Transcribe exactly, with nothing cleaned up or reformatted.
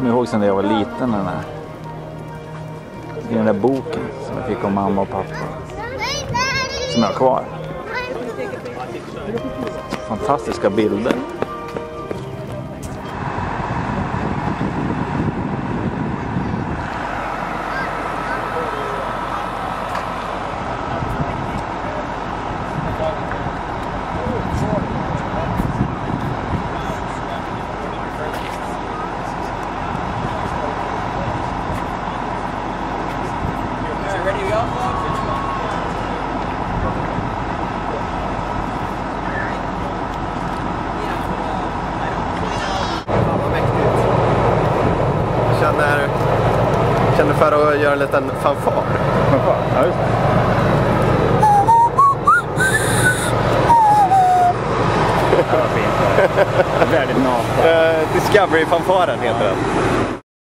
kommer ihåg sen när jag var liten, den här, i den där boken som jag fick om mamma och pappa. Som jag har kvar. Fantastiska bilder. Ready to go? Jag känner, känner för att göra en liten fanfar. Fanfar? Ja, just det. Det var fint. Väldigt naket. Uh, Discovery-fanfaren heter den.